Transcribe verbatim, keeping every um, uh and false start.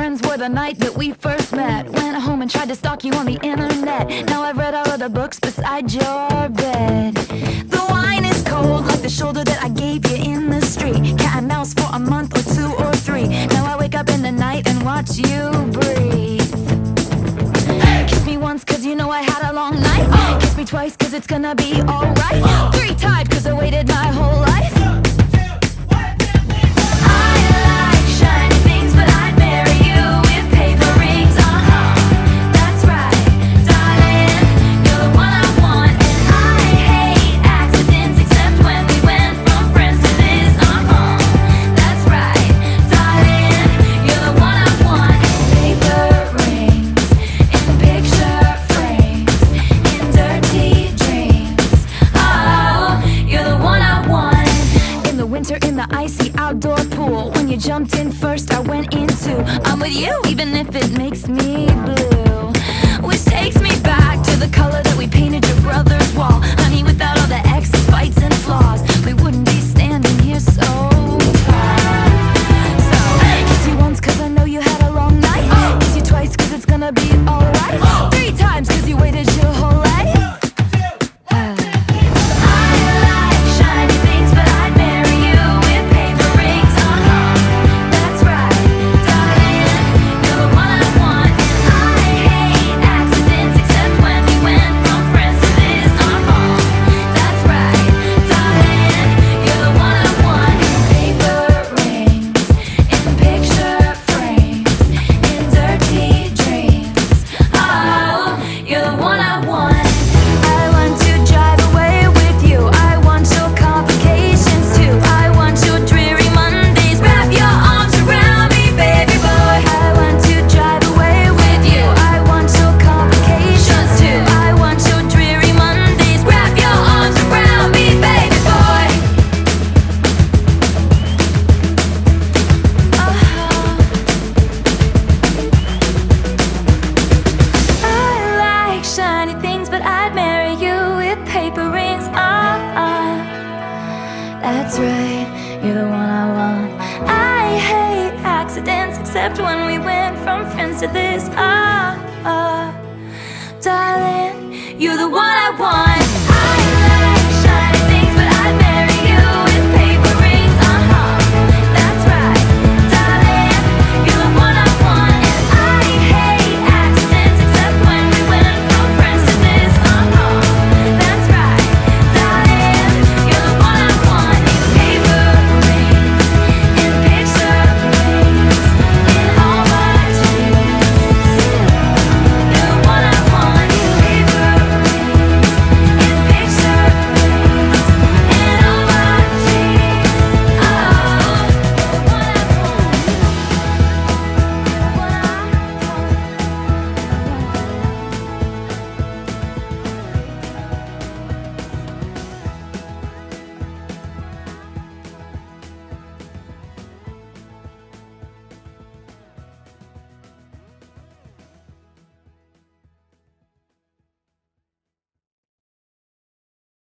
friends were the night that we first met. Went home and tried to stalk you on the internet. Now I've read all of the books beside your bed. The wine is cold, like the shoulder that I gave you in the street. Cat and mouse for a month or two or three. Now I wake up in the night and watch you breathe. Kiss me once cause you know I had a long night. Kiss me twice cause it's gonna be alright. Three times cause I waited my whole life. In the icy outdoor pool, when you jumped in first, I went in too. I'm with you, even if it makes me blue. Which takes me back to the color that we painted your brother's wall. Honey, without all the exes, fights, and flaws, we wouldn't be standing here so tall. So, kiss you once cause I know you had a long night. Kiss you twice cause it's gonna be alright. Three times cause you waited your whole life. That's right, you're the one I want. I hate accidents, except when we went from friends to this. Ah, ah, darling, you're the one I want.